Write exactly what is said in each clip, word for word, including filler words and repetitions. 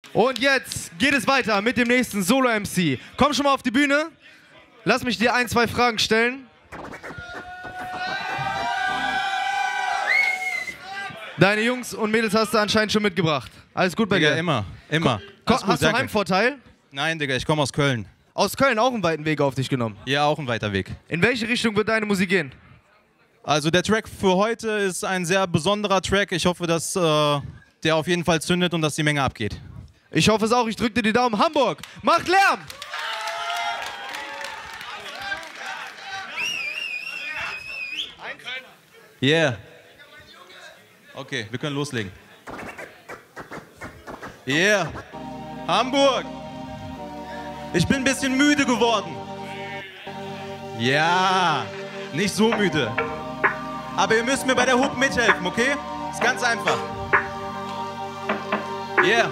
Und jetzt geht es weiter mit dem nächsten Solo-M C. Komm schon mal auf die Bühne. Lass mich dir ein, zwei Fragen stellen. Deine Jungs und Mädels hast du anscheinend schon mitgebracht. Alles gut bei dir? Ja, immer, immer. Ko Alles hast gut, du danke. Heimvorteil? Nein, Digga, ich komme aus Köln. Aus Köln auch einen weiten Weg auf dich genommen? Ja, auch ein weiter Weg. In welche Richtung wird deine Musik gehen? Also der Track für heute ist ein sehr besonderer Track. Ich hoffe, dass äh, der auf jeden Fall zündet und dass die Menge abgeht. Ich hoffe es auch. Ich drücke dir die Daumen. Hamburg, macht Lärm! Yeah. Okay, wir können loslegen. Yeah. Hamburg. Ich bin ein bisschen müde geworden. Ja, nicht so müde. Aber ihr müsst mir bei der Hook mithelfen, okay? Ist ganz einfach. Yeah.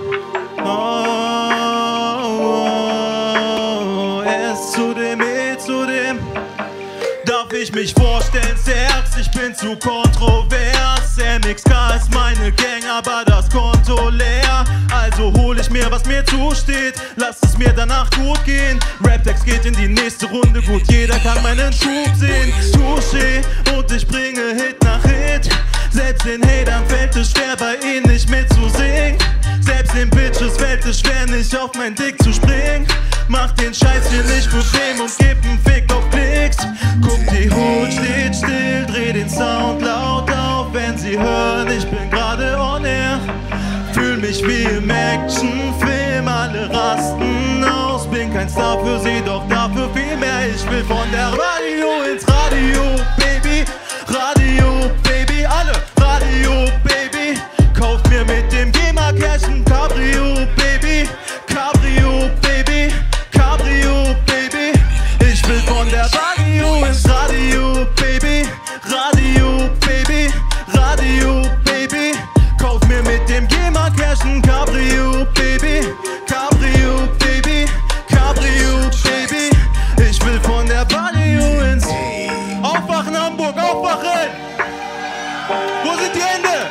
Oh, oh, es zu dem, E zu dem. Darf ich mich vorstellen, Serx, ich bin zu kontrovers. M X K ist meine Gang, aber das Konto leer. Also hol ich mir, was mir zusteht, lass es mir danach gut gehen. Raptext geht in die nächste Runde, gut, jeder kann meinen Schub sehen. Touché und ich bringe Hit nach Hit. Selbst den Hatern fällt es schwer, bei ihnen nicht mitzusingen. Selbst den Bitches fällt es schwer, nicht auf mein Dick zu springen. Mach den Scheiß hier nicht bequem und gib einen Fick auf Klicks. Guck, die Hut steht still, dreh den Sound laut auf, wenn sie hören, ich bin gerade on air. Fühl mich wie im Actionfilm, alle rasten aus. Bin kein Star für sie, doch dafür viel mehr. Ich will von der Radio ins Radio, Baby. Radio, Baby, alle Radio, Baby. Kauf mir mit dem GEMA Cash ein Cabrio, Baby. Cabrio, Baby. Cabrio, Baby. Ich will von der Radio ins Radio, Baby. Radio, Baby. Radio, Baby. Kauf mir mit dem GEMA Cash ein Cabrio, Baby. Cabrio, Baby. Cabrio, Baby. Ich will von der Radio ins Aufwachen Hamburg, aufwachen! Wo sind die Hände?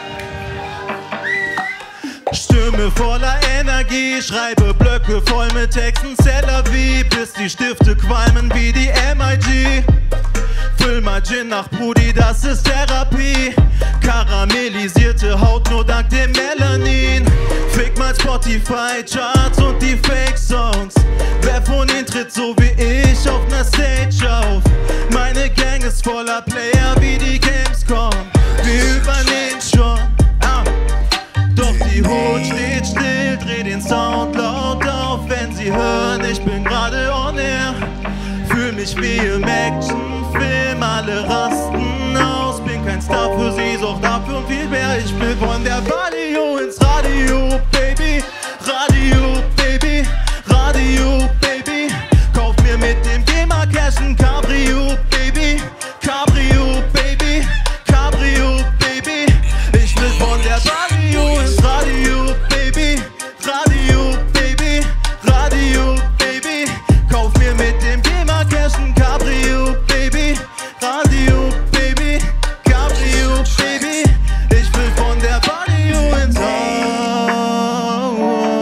Stimme voller Energie, schreibe Blöcke voll mit Texten, Seller wie, bis die Stifte qualmen wie die M I G. Füll mal Gin nach Brudi, das ist Therapie. Karamellisierte Haut nur dank dem Melanin. Fick mal Spotify Charts und die Fake Songs. Wer von ihnen tritt so wie ich auf ner Stage auf? Meine Gang ist voller Player wie die Gamescom. Wir übernehmen schon. Ah. Doch die Hut steht still, dreh den Sound laut auf, wenn sie hören, ich bin gerade on air. Fühl mich wie im Actionfilm, alle rasten aus. Bin kein Star für sie, doch dafür viel mehr. Ich will von der Radio ins Radio, Baby. Radio, Baby. Radio, Baby. Kauf mir mit dem GEMA Cash ein Cabrio, Baby. Cabrio, Baby. Cabrio, Baby. Ich will von der Radio ins Radio, Baby. Radio, Baby. Radio, Baby. Kauf mir mit dem GEMA Cash ein Cabrio, Baby. Radio, Baby. Cabrio, Baby. Ich will von der Radio ins oh,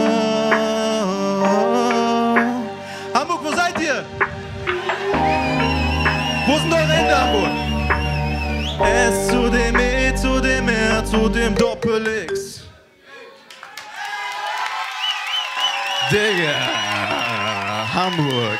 oh. Hamburg, wo seid ihr? Wo sind eure Hände, Hamburg? S zu dem E, zu dem R, zu dem Doppel-X. Digga, Hamburg.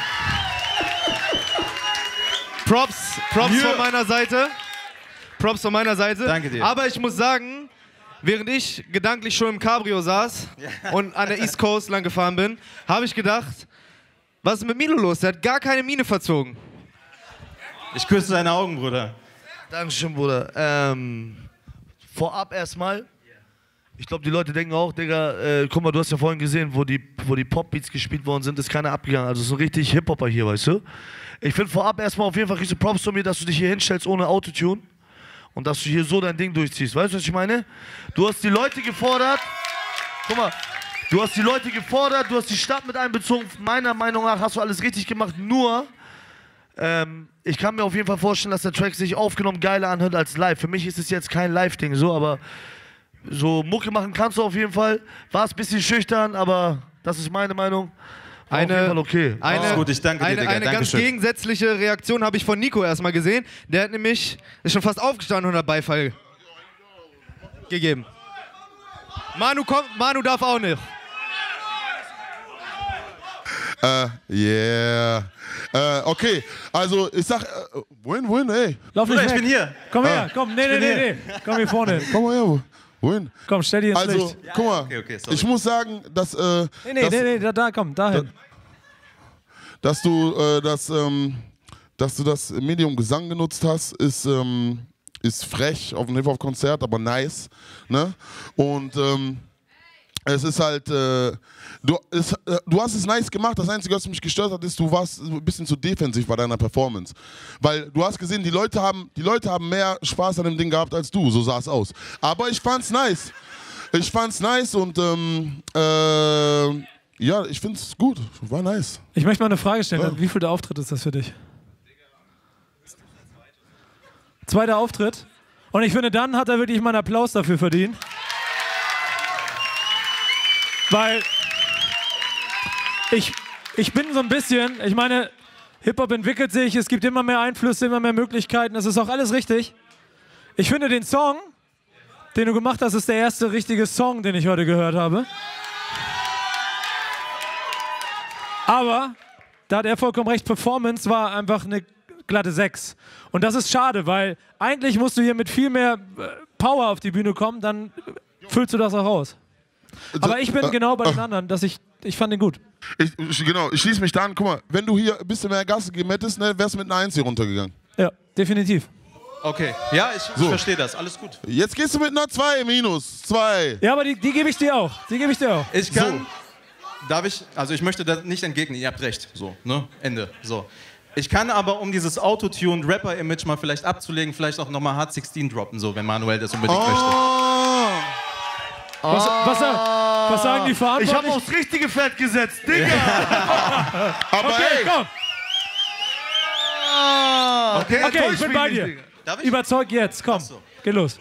Props, Props Yeah. von meiner Seite. Props von meiner Seite. Danke dir. Aber ich muss sagen, während ich gedanklich schon im Cabrio saß und an der East Coast lang gefahren bin, habe ich gedacht, was ist mit Milo los? Der hat gar keine Miene verzogen. Ich küsse deine Augen, Bruder. Dankeschön, Bruder. Ähm, vorab erstmal, ich glaube, die Leute denken auch, Digga, äh, guck mal, du hast ja vorhin gesehen, wo die, wo die Popbeats gespielt worden sind, ist keiner abgegangen. Also so richtig Hip-Hopper hier, weißt du? Ich finde vorab erstmal auf jeden Fall riesen Props zu mir, dass du dich hier hinstellst ohne Autotune und dass du hier so dein Ding durchziehst. Weißt du, was ich meine? Du hast die Leute gefordert, guck mal, du hast die Leute gefordert, du hast die Stadt mit einbezogen. Meiner Meinung nach hast du alles richtig gemacht, nur ähm, ich kann mir auf jeden Fall vorstellen, dass der Track sich aufgenommen geiler anhört als live. Für mich ist es jetzt kein Live-Ding so, aber so Mucke machen kannst du auf jeden Fall. Warst ein bisschen schüchtern, aber das ist meine Meinung. War Eine, auf jeden Fall okay. eine, Oh, gut, ich danke dir, eine, Digga. eine ganz Dankeschön. gegensätzliche Reaktion habe ich von Nico erstmal gesehen. Der hat nämlich, ist schon fast aufgestanden und hat Beifall gegeben. Manu kommt, Manu darf auch nicht. Äh, yeah. Äh, okay, also ich sag, äh, win, win, ey. Lauf nicht Bruder, ich weg. bin hier. Komm her, komm, nee, nee, nee, nee. Komm hier vorne. Komm mal her, win. Komm, stell dir ins Also, Licht. guck mal, okay, okay, sorry. ich muss sagen, dass, äh, Nee, nee, dass, nee, nee, da, da, komm, dahin. dass du äh, das, ähm, dass du das Medium Gesang genutzt hast, ist, ähm, ist frech auf einem Hip-Hop-Konzert, aber nice. Ne? Und ähm, es ist halt, äh, du, es, äh, du hast es nice gemacht. Das Einzige, was mich gestört hat, ist, du warst ein bisschen zu defensiv bei deiner Performance. Weil du hast gesehen, die Leute haben, die Leute haben mehr Spaß an dem Ding gehabt als du. So sah es aus. Aber ich fand's nice. Ich fand's nice und ähm, äh, ja, ich find's gut. War nice. Ich möchte mal eine Frage stellen. Ja. Wie viel der Auftritt ist das für dich? Zweiter Auftritt. Und ich finde, dann hat er wirklich mal einen Applaus dafür verdient. Weil ich, ich bin so ein bisschen, ich meine, Hip-Hop entwickelt sich, es gibt immer mehr Einflüsse, immer mehr Möglichkeiten, das ist auch alles richtig. Ich finde den Song, den du gemacht hast, ist der erste richtige Song, den ich heute gehört habe. Aber, da hat er vollkommen recht, Performance war einfach eine glatte sechs. Und das ist schade, weil eigentlich musst du hier mit viel mehr äh, Power auf die Bühne kommen, dann füllst du das auch aus. Aber ich bin genau bei den anderen, dass ich, ich fand den gut. Ich, ich, genau, ich schließe mich da an. Guck mal, wenn du hier ein bisschen mehr Gas gegeben hättest, ne, wärst du mit einer eins hier runtergegangen. Ja, definitiv. Okay, ja, ich, So. ich verstehe das. Alles gut. Jetzt gehst du mit einer zwei minus, zwei. Ja, aber die, die gebe ich dir auch. Die gebe ich dir auch. Ich kann, darf ich, also ich möchte da nicht entgegnen, ihr habt recht. So, ne, Ende. So. Ich kann aber, um dieses Autotune-Rapper-Image mal vielleicht abzulegen, vielleicht auch nochmal Hard sechzehn droppen, so, wenn Manuel das unbedingt möchte. Oh. Was, was, was sagen die Ich habe Verantwortlichen? aufs richtige Pferd gesetzt, Digga! Aber Okay, ey, komm. Okay, Okay, enttäusch ich bin mich bei nicht, dir. Digga. Darf ich? Überzeug jetzt, komm. so. Geh los.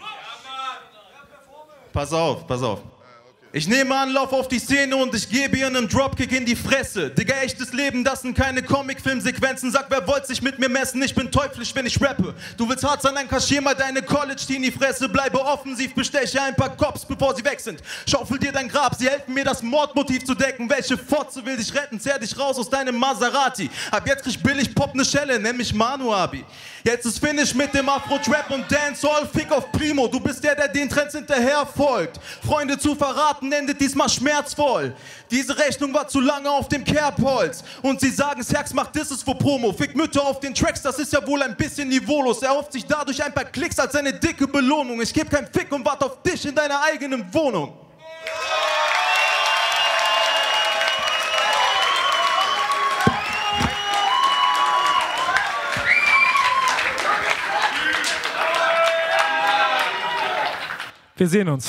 Pass auf, pass auf. Ich nehme Anlauf auf die Szene und ich gebe ihr einen Dropkick in die Fresse. Digga, echtes Leben, das sind keine Comic-Film-Sequenzen. Sag, wer wollte sich mit mir messen? Ich bin teuflisch, wenn ich rappe. Du willst hart sein, dann kaschier mal deine College-Tee in die Fresse. Bleibe offensiv, besteche ein paar Cops, bevor sie weg sind. Schaufel dir dein Grab, sie helfen mir, das Mordmotiv zu decken. Welche Fotze will dich retten? Zerr dich raus aus deinem Maserati. Ab jetzt krieg billig Pop ne Schelle, nenn mich Manu Abi. Jetzt ist Finish mit dem Afro-Trap und Dancehall. Fick auf Primo, du bist der, der den Trends hinterher folgt. Freunde zu verraten endet diesmal schmerzvoll. Diese Rechnung war zu lange auf dem Kerbholz. Und sie sagen, Serx macht Disses für Promo. Fick Mütter auf den Tracks, das ist ja wohl ein bisschen niveaulos. Er hofft sich dadurch ein paar Klicks als eine dicke Belohnung. Ich geb kein Fick und warte auf dich in deiner eigenen Wohnung. Wir sehen uns.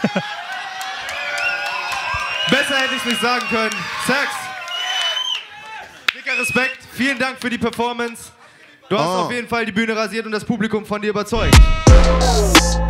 Besser hätte ich es nicht sagen können. Sex. Dicker Respekt. Vielen Dank für die Performance. Du hast Oh. auf jeden Fall die Bühne rasiert und das Publikum von dir überzeugt.